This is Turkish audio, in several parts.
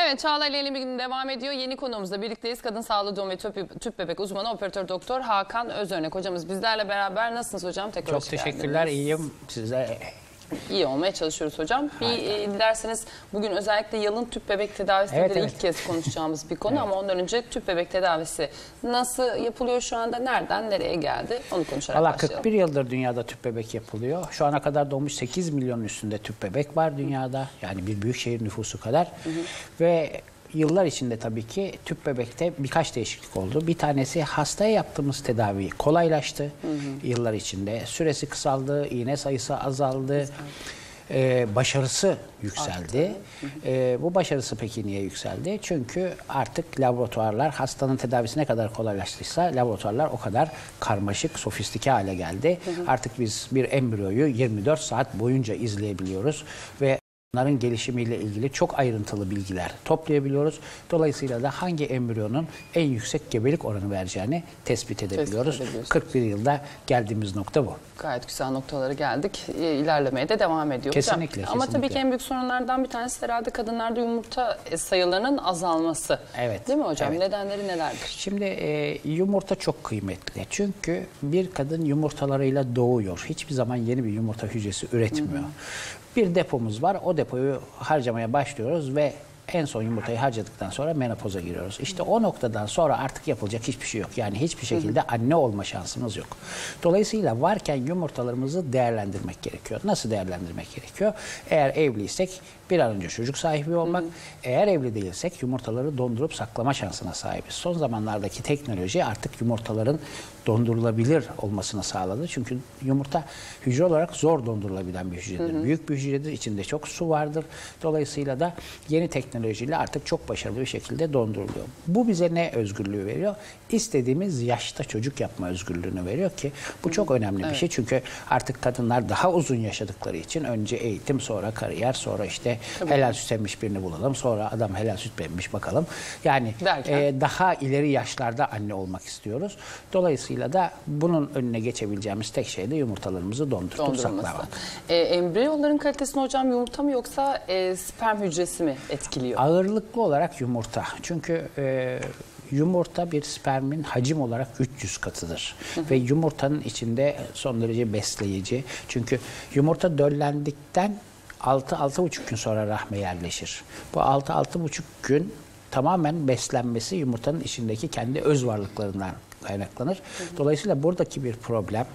Evet, Çağla ile Yeni Bir Gün devam ediyor. Yeni konuğumuzla birlikteyiz. Kadın sağlığı doğum ve tüp bebek uzmanı operatör doktor Hakan Özörnek hocamız bizlerle beraber. Nasılsınız hocam? Tekrar çok teşekkürler. İyiyim size. İyi olmaya çalışıyoruz hocam. Dilerseniz bugün özellikle yalın tüp bebek tedavisi ilk kez konuşacağımız bir konu ama ondan önce tüp bebek tedavisi nasıl yapılıyor şu anda, nereden nereye geldi onu konuşarak başlayalım. 41 yıldır dünyada tüp bebek yapılıyor. Şu ana kadar doğmuş 8 milyonun üstünde tüp bebek var dünyada. Yani bir büyükşehir nüfusu kadar. Ve yıllar içinde tabii ki tüp bebekte birkaç değişiklik oldu. Bir tanesi hastaya yaptığımız tedavi kolaylaştı yıllar içinde. Süresi kısaldı, iğne sayısı azaldı. Başarısı yükseldi. Bu başarısı peki niye yükseldi? Çünkü artık laboratuvarlar hastanın tedavisi ne kadar kolaylaştıysa laboratuvarlar o kadar karmaşık, sofistike hale geldi. Artık biz bir embriyoyu 24 saat boyunca izleyebiliyoruz ve onların gelişimiyle ilgili çok ayrıntılı bilgiler toplayabiliyoruz. Dolayısıyla da hangi embriyonun en yüksek gebelik oranı vereceğini tespit edebiliyoruz. 41 yılda geldiğimiz nokta bu. Gayet güzel noktalara geldik. İlerlemeye de devam ediyor. Kesinlikle. Hocam. Ama tabii ki en büyük sorunlardan bir tanesi herhalde kadınlarda yumurta sayılarının azalması. Evet. Değil mi hocam? Evet. Nedenleri nelerdir? Şimdi yumurta çok kıymetli. Çünkü bir kadın yumurtalarıyla doğuyor. Hiçbir zaman yeni bir yumurta hücresi üretmiyor. Bir depomuz var. O depoyu harcamaya başlıyoruz ve en son yumurtayı harcadıktan sonra menopoza giriyoruz. İşte o noktadan sonra artık yapılacak hiçbir şey yok. Yani hiçbir şekilde anne olma şansımız yok. Dolayısıyla varken yumurtalarımızı değerlendirmek gerekiyor. Nasıl değerlendirmek gerekiyor? Eğer evliysek bir an önce çocuk sahibi olmak. Eğer evli değilsek yumurtaları dondurup saklama şansına sahibiz. Son zamanlardaki teknoloji artık yumurtaların dondurulabilir olmasını sağladı. Çünkü yumurta hücre olarak zor dondurulabilen bir hücredir. Büyük bir hücredir. İçinde çok su vardır. Dolayısıyla da yeni teknolojiyle artık çok başarılı bir şekilde donduruluyor. Bu bize ne özgürlüğü veriyor? İstediğimiz yaşta çocuk yapma özgürlüğünü veriyor ki bu çok önemli bir şey. Çünkü artık kadınlar daha uzun yaşadıkları için önce eğitim, sonra kariyer, sonra işte helal süt emmiş birini bulalım. Sonra adam helal süt emmiş bakalım. Yani daha ileri yaşlarda anne olmak istiyoruz. Dolayısıyla da bunun önüne geçebileceğimiz tek şey de yumurtalarımızı dondurup saklamak. Embriyoların kalitesini hocam yumurta mı yoksa sperm hücresi mi etkiliyor? Ağırlıklı olarak yumurta. Çünkü yumurta bir spermin hacim olarak 300 katıdır. Ve yumurtanın içinde son derece besleyici. Çünkü yumurta döllendikten 6-6,5 gün sonra rahme yerleşir. Bu 6-6,5 gün tamamen beslenmesi yumurtanın içindeki kendi öz varlıklarından kaynaklanır. Dolayısıyla buradaki bir problem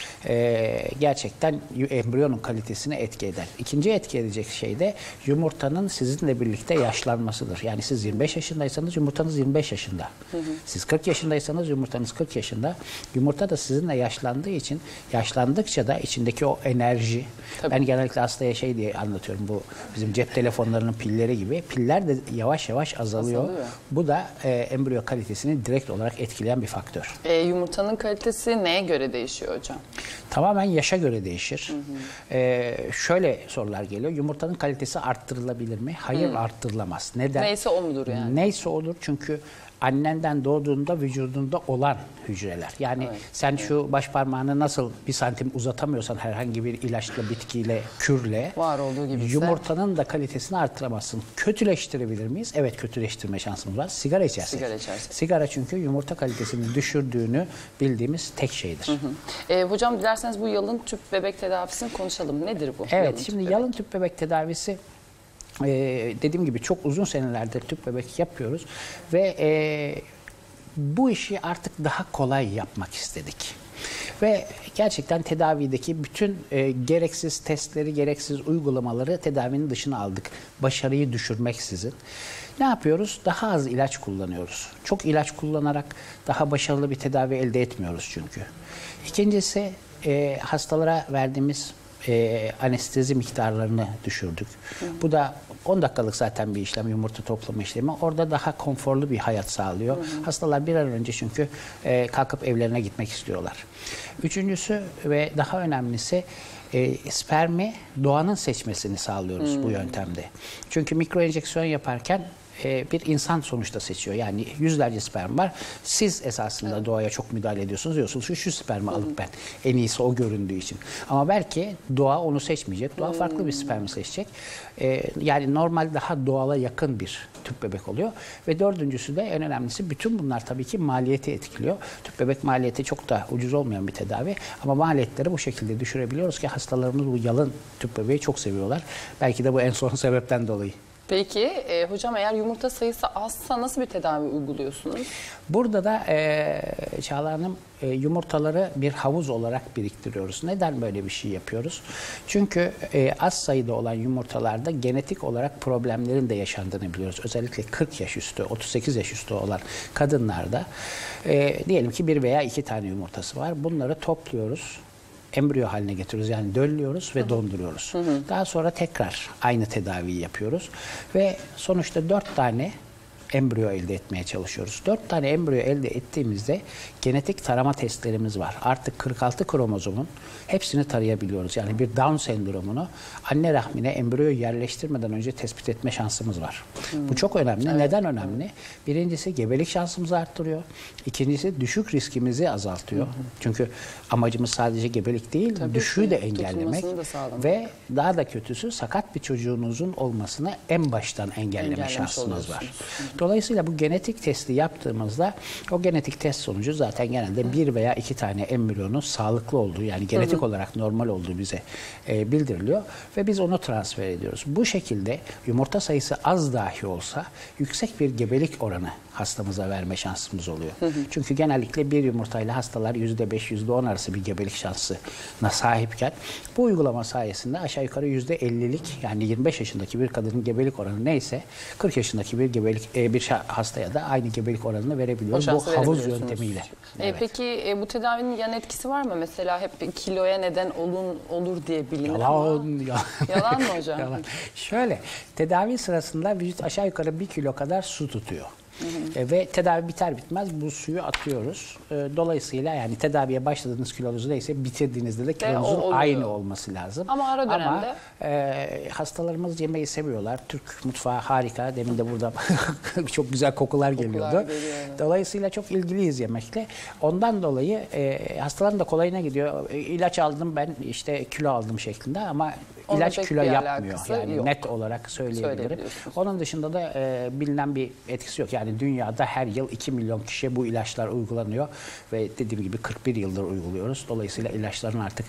gerçekten embriyonun kalitesine etki eder. İkinci etki edecek şey de yumurtanın sizinle birlikte yaşlanmasıdır. Yani siz 25 yaşındaysanız yumurtanız 25 yaşında. Siz 40 yaşındaysanız yumurtanız 40 yaşında. Yumurta da sizinle yaşlandığı için yaşlandıkça da içindeki o enerji, ben genellikle hastaya şey diye anlatıyorum, bu bizim cep telefonlarının pilleri gibi, piller de yavaş yavaş azalıyor. Bu da embriyo kalitesini direkt olarak etkileyen bir faktör. Yumurtanın kalitesi neye göre değişiyor hocam? Tamamen yaşa göre değişir. Şöyle sorular geliyor. Yumurtanın kalitesi arttırılabilir mi? Hayır, arttırılamaz. Neden? Neyse o mudur yani? Neyse odur çünkü annenden doğduğunda vücudunda olan hücreler. Yani sen şu baş parmağını nasıl 1 santim uzatamıyorsan herhangi bir ilaçla, bitkiyle, kürle, var olduğu gibi yumurtanın da kalitesini arttıramazsın. Kötüleştirebilir miyiz? Evet, kötüleştirme şansımız var. Sigara içersek. Sigara çünkü yumurta kalitesini düşürdüğünü bildiğimiz tek şeydir. Hocam dilerseniz bu yalın tüp bebek tedavisini konuşalım. Nedir bu? Evet, şimdi yalın tüp bebek tedavisi dediğim gibi çok uzun senelerdir tüp bebek yapıyoruz ve bu işi artık daha kolay yapmak istedik. Ve gerçekten tedavideki bütün gereksiz testleri, gereksiz uygulamaları tedavinin dışına aldık. Başarıyı düşürmeksizin. Ne yapıyoruz? Daha az ilaç kullanıyoruz. Çok ilaç kullanarak daha başarılı bir tedavi elde etmiyoruz çünkü. İkincisi hastalara verdiğimiz anestezi miktarlarını düşürdük. Bu da 10 dakikalık zaten bir işlem, yumurta toplama işlemi. Orada daha konforlu bir hayat sağlıyor. Hastalar bir an önce çünkü kalkıp evlerine gitmek istiyorlar. Üçüncüsü ve daha önemlisi spermi doğanın seçmesini sağlıyoruz bu yöntemde. Çünkü mikro enjeksiyon yaparken bir insan sonuçta seçiyor. Yani yüzlerce sperm var. Siz esasında doğaya çok müdahale ediyorsunuz. Diyorsunuz ki şu spermi alıp ben en iyisi o göründüğü için. Ama belki doğa onu seçmeyecek. Doğa farklı bir spermi seçecek. Yani normal daha doğala yakın bir tüp bebek oluyor. Ve dördüncüsü de en önemlisi, bütün bunlar tabii ki maliyeti etkiliyor. Tüp bebek maliyeti çok da ucuz olmayan bir tedavi. Ama maliyetleri bu şekilde düşürebiliyoruz ki hastalarımız bu yalın tüp bebeği çok seviyorlar. Belki de bu en son sebepten dolayı. Peki hocam, eğer yumurta sayısı azsa nasıl bir tedavi uyguluyorsunuz? Burada da Çağla Hanım, yumurtaları bir havuz olarak biriktiriyoruz. Neden böyle bir şey yapıyoruz? Çünkü az sayıda olan yumurtalarda genetik olarak problemlerin de yaşandığını biliyoruz. Özellikle 40 yaş üstü, 38 yaş üstü olan kadınlarda diyelim ki 1 veya 2 tane yumurtası var. Bunları topluyoruz. Embriyo haline getiriyoruz, yani döllüyoruz ve donduruyoruz. Daha sonra tekrar aynı tedaviyi yapıyoruz ve sonuçta 4 tane embriyo elde etmeye çalışıyoruz. 4 tane embriyo elde ettiğimizde genetik tarama testlerimiz var. Artık 46 kromozomun hepsini tarayabiliyoruz. Yani bir Down sendromunu anne rahmine embriyoyu yerleştirmeden önce tespit etme şansımız var. Bu çok önemli. Evet. Neden önemli? Birincisi gebelik şansımızı arttırıyor. İkincisi düşük riskimizi azaltıyor. Çünkü amacımız sadece gebelik değil, düşüğü de engellemek. Ve daha da kötüsü, sakat bir çocuğunuzun olmasını en baştan engelleme şansımız var. Dolayısıyla bu genetik testi yaptığımızda o genetik test sonucu zaten genelde 1 veya 2 tane embriyonun sağlıklı olduğu, yani genetik olarak normal olduğu bize bildiriliyor ve biz onu transfer ediyoruz. Bu şekilde yumurta sayısı az dahi olsa yüksek bir gebelik oranı hastamıza verme şansımız oluyor. Çünkü genellikle bir yumurtayla hastalar %5, %10 arası bir gebelik şansına sahipken bu uygulama sayesinde aşağı yukarı %50'lik, yani 25 yaşındaki bir kadının gebelik oranı neyse 40 yaşındaki bir gebelik bir hastaya da aynı gebelik oranını verebiliyoruz bu havuz yöntemiyle. Evet. Peki bu tedavinin yan etkisi var mı? Mesela hep kiloya neden olur diye bilinir ama. Yalan mı hocam? Yalan. Şöyle, tedavi sırasında vücut aşağı yukarı 1 kilo kadar su tutuyor. Ve tedavi biter bitmez bu suyu atıyoruz. Dolayısıyla yani tedaviye başladığınız kilonuz neyse bitirdiğinizde de kilonuzun aynı olması lazım. Ama ara dönemde? Ama hastalarımız yemeği seviyorlar. Türk mutfağı harika. Demin de burada çok güzel kokular geliyordu. Dolayısıyla çok ilgiliyiz yemekle. Ondan dolayı hastaların da kolayına gidiyor. İlaç aldım ben, işte kilo aldım şeklinde, ama ilaç kilo yapmıyor. Yani yok. Net olarak söyleyebilirim. Onun dışında da bilinen bir etkisi yok. Yani dünyada her yıl 2 milyon kişiye bu ilaçlar uygulanıyor ve dediğim gibi 41 yıldır uyguluyoruz. Dolayısıyla ilaçların artık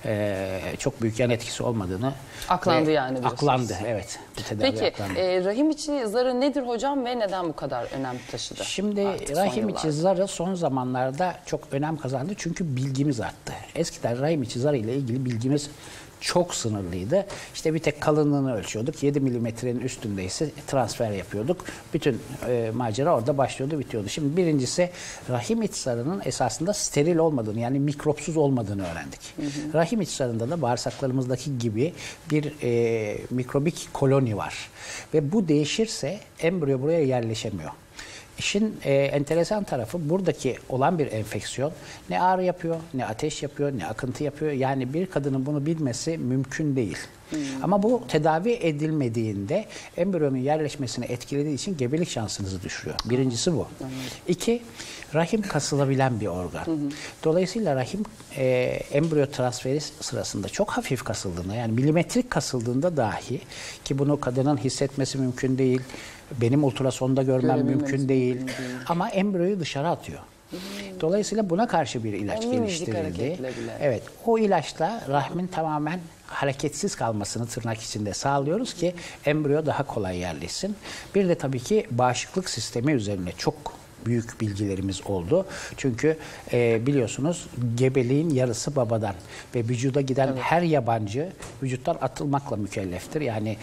çok büyük yan etkisi olmadığını aklandı yani diyorsunuz. Aklandı, evet. Peki rahim içi zarı nedir hocam ve neden bu kadar önem taşıdı? Şimdi rahim içi zarı son zamanlarda çok önem kazandı çünkü bilgimiz arttı. Eskiden rahim içi zarı ile ilgili bilgimiz çok sınırlıydı. İşte bir tek kalınlığını ölçüyorduk. 7 milimetrenin üstündeyse transfer yapıyorduk. Bütün macera orada başlıyordu, bitiyordu. Şimdi birincisi, rahim iç zarının esasında steril olmadığını, yani mikropsuz olmadığını öğrendik. Rahim iç zarında da bağırsaklarımızdaki gibi bir mikrobik koloni var. Ve bu değişirse embriyo buraya yerleşemiyor. İşin enteresan tarafı, buradaki olan bir enfeksiyon ne ağrı yapıyor, ne ateş yapıyor, ne akıntı yapıyor. Yani bir kadının bunu bilmesi mümkün değil. Ama bu tedavi edilmediğinde embriyonun yerleşmesini etkilediği için gebelik şansınızı düşürüyor. Birincisi bu. 2, rahim kasılabilen bir organ. Dolayısıyla rahim embriyo transferi sırasında çok hafif kasıldığında, yani milimetrik kasıldığında dahi, ki bunu kadının hissetmesi mümkün değil, benim ultrasonda görmem mümkün değil. Ama embriyoyu dışarı atıyor. Dolayısıyla buna karşı bir ilaç geliştirildi. Evet, o ilaçla rahmin tamamen hareketsiz kalmasını tırnak içinde sağlıyoruz ki embriyo daha kolay yerleşsin. Bir de tabii ki bağışıklık sistemi üzerine çok büyük bilgilerimiz oldu. Çünkü biliyorsunuz gebeliğin yarısı babadan ve vücuda giden her yabancı vücuttan atılmakla mükelleftir. Yani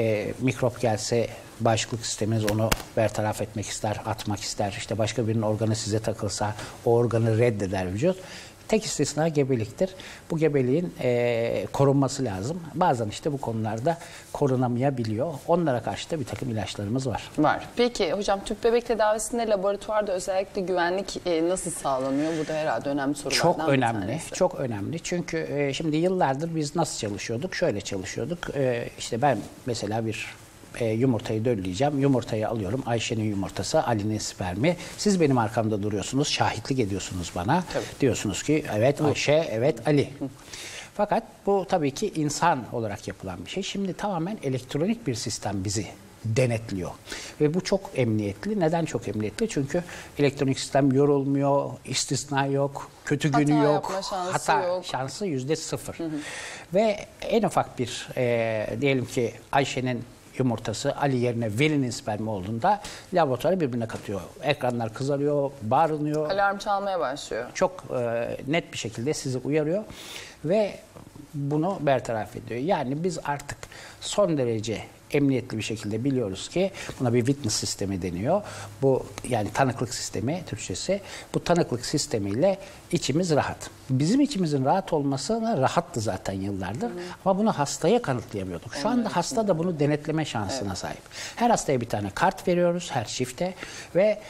mikrop gelse bağışıklık sisteminiz onu bertaraf etmek ister, atmak ister. İşte başka birinin organı size takılsa o organı reddeder vücut. Tek istisna gebeliktir. Bu gebeliğin korunması lazım. Bazen işte bu konularda korunamayabiliyor. Onlara karşı da bir takım ilaçlarımız var. Var. Peki hocam, tüp bebek tedavisinde laboratuvarda özellikle güvenlik nasıl sağlanıyor? Bu da herhalde önemli sorulardan çok önemli. Çok önemli. Çünkü şimdi yıllardır biz nasıl çalışıyorduk? Şöyle çalışıyorduk. İşte ben mesela bir yumurtayı dölleyeceğim. Yumurtayı alıyorum. Ayşe'nin yumurtası, Ali'nin spermi. Siz benim arkamda duruyorsunuz. Şahitlik ediyorsunuz bana. Tabii. Diyorsunuz ki evet Ayşe, evet Ali. Fakat bu tabii ki insan olarak yapılan bir şey. Şimdi tamamen elektronik bir sistem bizi denetliyor. Ve bu çok emniyetli. Neden çok emniyetli? Çünkü elektronik sistem yorulmuyor, istisna yok, kötü günü yok, hata şansı %0. Ve en ufak bir diyelim ki Ayşe'nin yumurtası Ali yerine Veli'nin spermi olduğunda laboratuvarı birbirine katıyor. Ekranlar kızarıyor, bağırınıyor. Alarm çalmaya başlıyor. Çok net bir şekilde sizi uyarıyor ve bunu bertaraf ediyor. Yani biz artık son derece emniyetli bir şekilde biliyoruz ki buna bir witness sistemi deniyor. Bu yani tanıklık sistemi Türkçesi. Bu tanıklık sistemiyle içimiz rahat. Bizim içimizin rahat olmasına rahattı zaten yıllardır. Ama bunu hastaya kanıtlayamıyorduk. Şu anda hasta da bunu denetleme şansına sahip. Her hastaya bir tane kart veriyoruz her çifte ve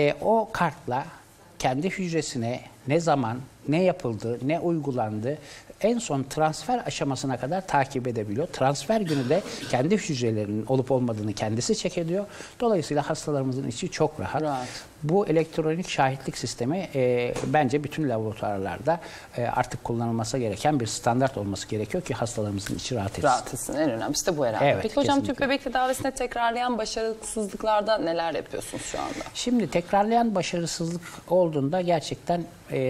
o kartla kendi hücresine ne zaman, ne yapıldı, ne uygulandı, en son transfer aşamasına kadar takip edebiliyor. Transfer günü de kendi hücrelerinin olup olmadığını kendisi check ediyor. Dolayısıyla hastalarımızın içi çok rahat. Bu elektronik şahitlik sistemi bence bütün laboratuvarlarda artık kullanılması gereken bir standart olması gerekiyor ki hastalarımızın içi rahat etsin. Rahat etsin. En önemlisi de bu herhalde. Evet, peki hocam kesinlikle. tüp bebek tedavisine tekrarlayan başarısızlıklarda neler yapıyorsunuz şu anda? Şimdi tekrarlayan başarısızlık olduğunda gerçekten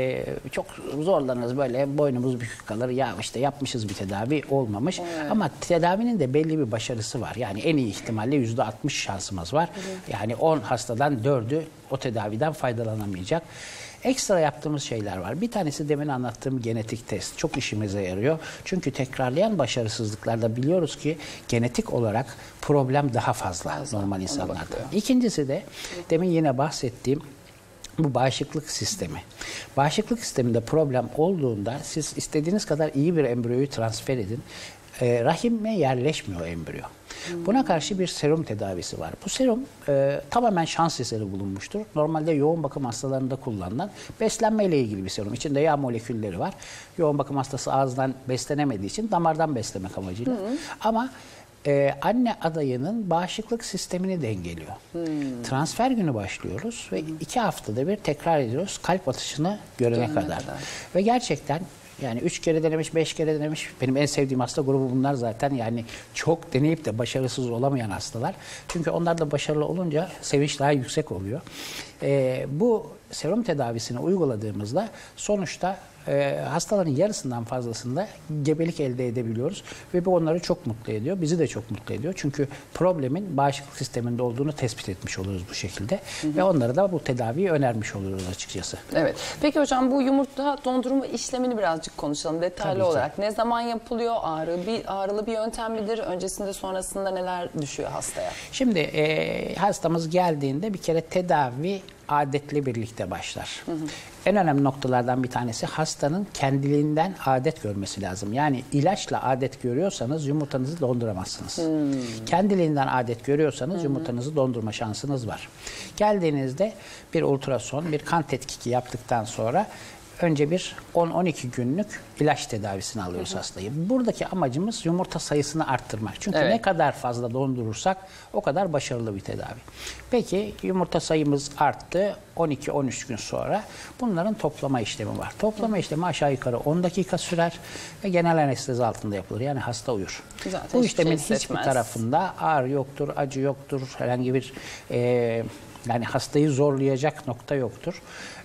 çok zorlanırız, böyle boynumuz bükük kalır. Ya işte yapmışız bir tedavi, olmamış. Evet. Ama tedavinin de belli bir başarısı var. Yani en iyi ihtimalle %60 şansımız var. Evet. Yani 10 hastadan 4'ü o tedaviden faydalanamayacak. Ekstra yaptığımız şeyler var. Bir tanesi demin anlattığım genetik test. Çok işimize yarıyor. Çünkü tekrarlayan başarısızlıklarda biliyoruz ki genetik olarak problem daha fazla normal insanlarda. İkincisi de demin yine bahsettiğim bu bağışıklık sistemi. Bağışıklık sisteminde problem olduğunda siz istediğiniz kadar iyi bir embriyoyu transfer edin. Rahime yerleşmiyor embriyo. Buna karşı bir serum tedavisi var. Bu serum tamamen şans eseri bulunmuştur. Normalde yoğun bakım hastalarında kullanılan beslenmeyle ilgili bir serum. İçinde yağ molekülleri var. Yoğun bakım hastası ağızdan beslenemediği için damardan beslemek amacıyla. Ama anne adayının bağışıklık sistemini dengeliyor. Transfer günü başlıyoruz ve 2 haftada bir tekrar ediyoruz kalp atışını görene kadar. Ve gerçekten yani 3 kere denemiş, 5 kere denemiş. Benim en sevdiğim hasta grubu bunlar zaten. Yani çok deneyip de başarısız olamayan hastalar. Çünkü onlar da başarılı olunca sevinç daha yüksek oluyor. Bu serum tedavisini uyguladığımızda sonuçta hastaların yarısından fazlasında gebelik elde edebiliyoruz. Ve bu onları çok mutlu ediyor. Bizi de çok mutlu ediyor. Çünkü problemin bağışıklık sisteminde olduğunu tespit etmiş oluruz bu şekilde. Ve onlara da bu tedaviyi önermiş oluruz açıkçası. Evet. Peki hocam bu yumurta dondurma işlemini birazcık konuşalım detaylı olarak. Ne zaman yapılıyor? Ağrılı bir yöntem midir? Öncesinde sonrasında neler düşüyor hastaya? Şimdi hastamız geldiğinde bir kere tedavi adetle birlikte başlar. En önemli noktalardan bir tanesi hastanın kendiliğinden adet görmesi lazım. Yani ilaçla adet görüyorsanız yumurtanızı donduramazsınız. Kendiliğinden adet görüyorsanız yumurtanızı dondurma şansınız var. Geldiğinizde bir ultrason, bir kan tetkiki yaptıktan sonra önce bir 10-12 günlük ilaç tedavisini alıyoruz hastayı. Buradaki amacımız yumurta sayısını arttırmak. Çünkü ne kadar fazla dondurursak o kadar başarılı bir tedavi. Peki yumurta sayımız arttı. 12-13 gün sonra bunların toplama işlemi var. Toplama işlemi aşağı yukarı 10 dakika sürer ve genel anestezi altında yapılır. Yani hasta uyur. Zaten bu işlemin hiçbir tarafında ağrı yoktur, acı yoktur, herhangi bir yani hastayı zorlayacak nokta yoktur.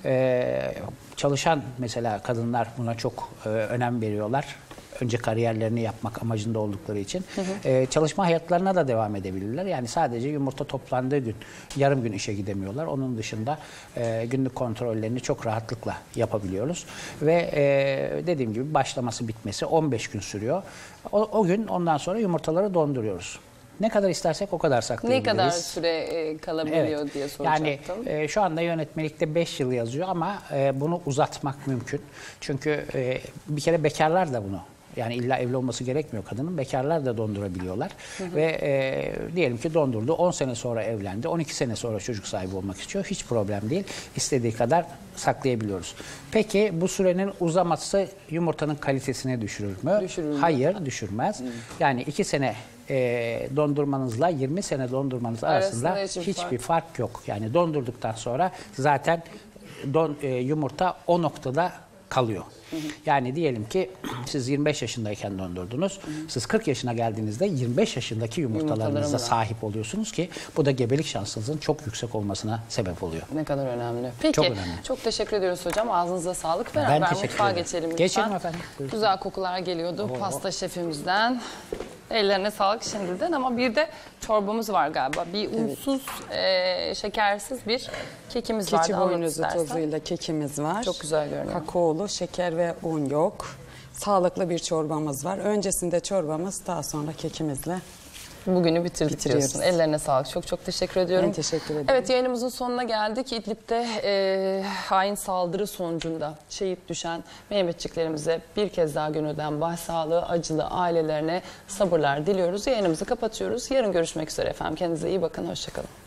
Çalışan mesela kadınlar buna çok önem veriyorlar. Önce kariyerlerini yapmak amacında oldukları için. Çalışma hayatlarına da devam edebilirler. Yani sadece yumurta toplandığı gün, yarım gün işe gidemiyorlar. Onun dışında günlük kontrollerini çok rahatlıkla yapabiliyoruz. Ve dediğim gibi başlaması bitmesi 15 gün sürüyor. O gün ondan sonra yumurtaları donduruyoruz. Ne kadar istersek o kadar saklayabiliriz. Ne kadar süre kalabiliyor diye soracaktım. Yani şu anda yönetmelikte 5 yıl yazıyor ama bunu uzatmak mümkün. Çünkü bir kere bekarlar da bunu, yani illa evli olması gerekmiyor kadının, bekarlar da dondurabiliyorlar. Ve diyelim ki dondurdu, 10 sene sonra evlendi, 12 sene sonra çocuk sahibi olmak istiyor. Hiç problem değil. İstediği kadar saklayabiliyoruz. Peki bu sürenin uzaması yumurtanın kalitesini düşürür mü? Düşürür mü? Hayır, düşürmez. Yani 2 sene dondurmanızla 20 sene dondurmanız arasında hiçbir fark yok. Yani dondurduktan sonra zaten yumurta o noktada kalıyor. Yani diyelim ki siz 25 yaşındayken dondurdunuz. Siz 40 yaşına geldiğinizde 25 yaşındaki yumurtalarınıza sahip oluyorsunuz ki bu da gebelik şansınızın çok yüksek olmasına sebep oluyor. Ne kadar önemli. Peki çok önemli. Çok teşekkür ediyoruz hocam. Ağzınıza sağlık. Beraber mutfağa geçelim lütfen. Geçelim efendim. Buyurun. Güzel kokular geliyordu pasta şefimizden. Ellerine sağlık şimdiden ama bir de çorbamız var galiba. Bir unsuz, şekersiz bir kekimiz var. Keçi boynuzu tozuyla kekimiz var. Çok güzel görünüyor. Kakaolu, şeker ve un yok. Sağlıklı bir çorbamız var. Öncesinde çorbamız, daha sonra kekimizle bugünü bitirdik bitiriyoruz. diyorsun. Ellerine sağlık. Çok çok teşekkür ediyorum. Ben teşekkür ederim. Evet, yayınımızın sonuna geldik. İdlib'de hain saldırı sonucunda şehit düşen Mehmetçiklerimize bir kez daha gönülden başsağlığı, acılı ailelerine sabırlar diliyoruz. Yayınımızı kapatıyoruz. Yarın görüşmek üzere efendim. Kendinize iyi bakın. Hoşçakalın.